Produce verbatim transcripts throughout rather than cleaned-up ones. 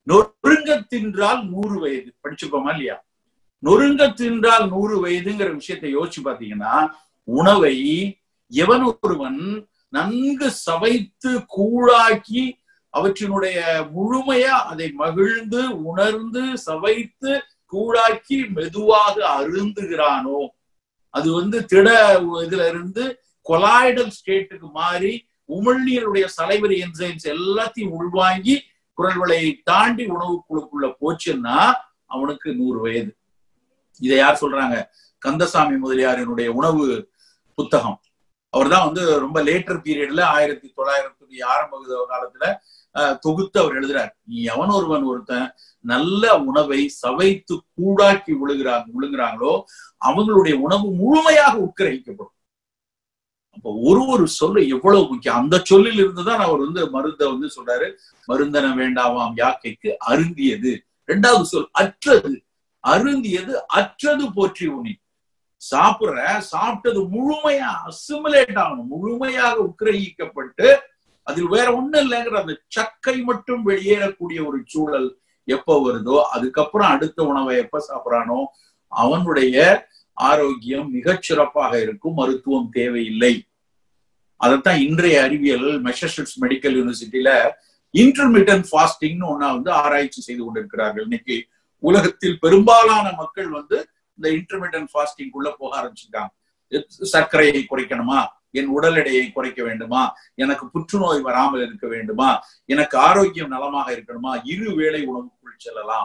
நொறுங்க தின்றால் நூறு வயது. படிச்சுப்போமா இல்லையா? நொறுங்க தின்றால் நூறு வயதுங்கிற விஷயத்தை யோசிச்சு பாத்தீங்கன்னா, உணவை எவன் ஒருவன் நன்கு சவைத்து கூழாக்கி அவற்றினுடைய முழுமையா அதை மகிழ்ந்து உணர்ந்து சவைத்து கூழாக்கி மெதுவாக அருந்துகிறானோ, அது வந்து திட இதுல இருந்து கொலாய்டல் ஸ்டேட்டுக்கு மாறி உமிழ்நீருடைய சலைவரி என்சைம்ஸ் எல்லாத்தையும் உள்வாங்கி குரல் வளையை தாண்டி உணவு குழுக்குள்ள போச்சுன்னா அவனுக்கு நூறு வயது. இதை யார் சொல்றாங்க? கந்தசாமி முதலியாரினுடைய உணவு புத்தகம். அவர் தான் வந்து ரொம்ப லேட்டர் பீரியட்ல ஆயிரத்தி தொள்ளாயிரத்தி ஆரம்ப காலத்துல அஹ் தொகுத்து அவர் எழுதுறார். நீ எவன் ஒருவன் ஒருத்தன் நல்ல உணவை சவைத்து கூடாக்கி விழுகிறாங்க விழுங்குறாங்களோ அவங்களுடைய உணவு முழுமையாக உட்கிரகிக்கப்படும். அப்போ ஒரு ஒரு சொல்லு எவ்வளவு முக்கியம். அந்த சொல்லில் இருந்துதான் அவர் வந்து மருந்தை வந்து சொல்றாரு, மருந்தன வேண்டாமாம் யாக்கைக்கு அருந்தியது. இரண்டாவது சொல் அற்றது. அருந்தியது அற்றது போற்றி உனி. சாப்பிடுற சாப்பிட்டது முழுமையா அசிமுலேட் ஆகணும், முழுமையாக உட்கிரகிக்கப்பட்டு அதில் வேற ஒண்ணும் இல்லைங்கிற அந்த சக்கை மட்டும் வெளியேறக்கூடிய ஒரு சூழல் எப்ப வருதோ அதுக்கப்புறம் அடுத்த உணவை எப்ப சாப்பிடறானோ அவனுடைய ஆரோக்கியம் மிகச் சிறப்பாக இருக்கும், மருத்துவம் தேவையில்லை. அதைத்தான் இன்றைய அறிவியல் மெசச்சூசெட்ஸ் மெடிக்கல் யூனிவர்சிட்டியில இன்டர்மிட்டன்ட் ஃபாஸ்டிங்னு ஒன்னா வந்து ஆராய்ச்சி செய்து கொண்டிருக்கிறார்கள். இன்னைக்கு உலகத்தில் பெரும்பாலான மக்கள் வந்து இந்த இன்டர்மிட்டன்ட் ஃபாஸ்டிங் உள்ள போக ஆரம்பிச்சிருக்காங்க. சர்க்கரையை குறைக்கணுமா, என் உடல் எடையை குறைக்க வேண்டுமா, எனக்கு புற்றுநோய் வராமல் இருக்க வேண்டுமா, எனக்கு ஆரோக்கியம் நலமாக இருக்கணுமா, இரு வேளை உணவுக்குள் செல்லலாம்.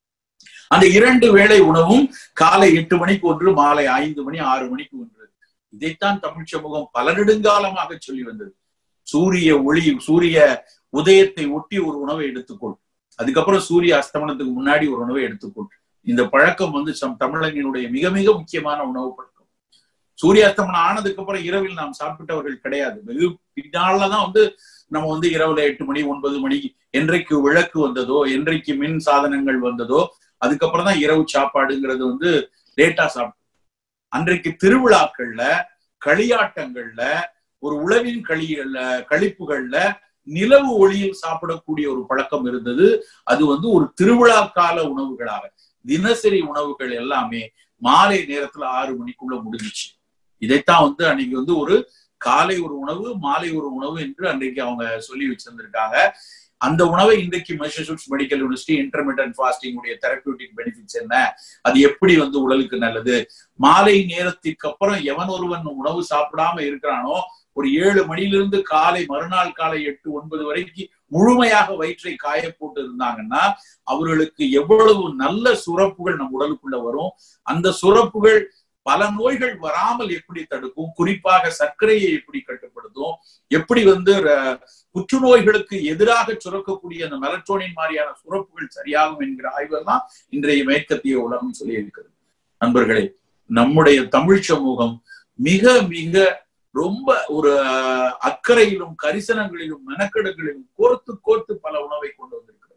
அந்த இரண்டு வேளை உணவும் காலை எட்டு மணிக்கு ஒன்று, மாலை ஐந்து மணி ஆறு மணிக்கு ஒன்று. இதைத்தான் தமிழ் சமூகம் பல நெடுங்காலமாக சொல்லி வந்தது. சூரிய ஒளி சூரிய உதயத்தை ஒட்டி ஒரு உணவை எடுத்துக்கொள், அதுக்கப்புறம் சூரிய அஸ்தமனத்துக்கு முன்னாடி ஒரு உணவை எடுத்துக்கொள். இந்த பழக்கம் வந்து தமிழனினுடைய மிக மிக முக்கியமான உணவு பழக்கம். சூரிய அஸ்தமனம் ஆனதுக்கு அப்புறம் இரவில் நாம் சாப்பிட்டவர்கள் கிடையாது. வெகு பின்னாலதான் வந்து நம்ம வந்து இரவுல எட்டு மணி ஒன்பது மணி என்றைக்கு விளக்கு வந்ததோ, என்றைக்கு மின் சாதனங்கள் வந்ததோ அதுக்கப்புறம் தான் இரவு சாப்பாடுங்கிறது வந்து லேட்டா சாப்பிடும். அன்றைக்கு திருவிழாக்கள்ல களியாட்டங்கள்ல ஒரு உழவின் களிகள்ல கழிப்புகள்ல நிலவு ஒளியில் சாப்பிடக்கூடிய ஒரு பழக்கம் இருந்தது. அது வந்து ஒரு திருவிழா கால உணவுகளாக. தினசரி உணவுகள் எல்லாமே மாலை நேரத்துல ஆறு மணிக்குள்ள முடிஞ்சிச்சு. இதைத்தான் வந்து அன்னைக்கு வந்து ஒரு காலை ஒரு உணவு, மாலை ஒரு உணவு என்று அன்றைக்கு அவங்க சொல்லி வச்சிருந்திருக்காங்க. அந்த உணவை இன்றைக்கு Massachusetts medical university intermittent fasting உடைய தெரபியூட்டிக் பெனிஃபிட்ஸ் என்ன, அது எப்படி வந்து உடலுக்கு நல்லது, மாலை நேரத்திற்கு அப்புறம் எவன் ஒருவன் உணவு சாப்பிடாம இருக்கிறானோ ஒரு ஏழு மணிலிருந்து காலை மறுநாள் காலை எட்டு ஒன்பது வரைக்கும் முழுமையாக வயிற்றை காய போட்டு இருந்தாங்கன்னா அவர்களுக்கு எவ்வளவு நல்ல சுரப்புகள் நம் உடலுக்குள்ள வரும். அந்த சுரப்புகள் பல நோய்கள் வராமல் எப்படி தடுக்கும், குறிப்பாக சர்க்கரையை எப்படி கட்டுப்படுத்தும், எப்படி வந்து புற்றுநோய்களுக்கு எதிராக சுரக்கக்கூடிய அந்த மெலட்டோனின் மாதிரியான சுரப்புகள் சரியாகும் என்கிற ஆய்வெல்லாம் இன்றைய மேற்கத்திய உலகம் சொல்லி இருக்கிறது. நண்பர்களே, நம்முடைய தமிழ் சமூகம் மிக மிக ரொம்ப ஒரு அக்கறையிலும் கரிசனங்களிலும் மெனக்கெடுகளிலும் கோர்த்து கோர்த்து பல உணவை கொண்டு வந்திருக்கு.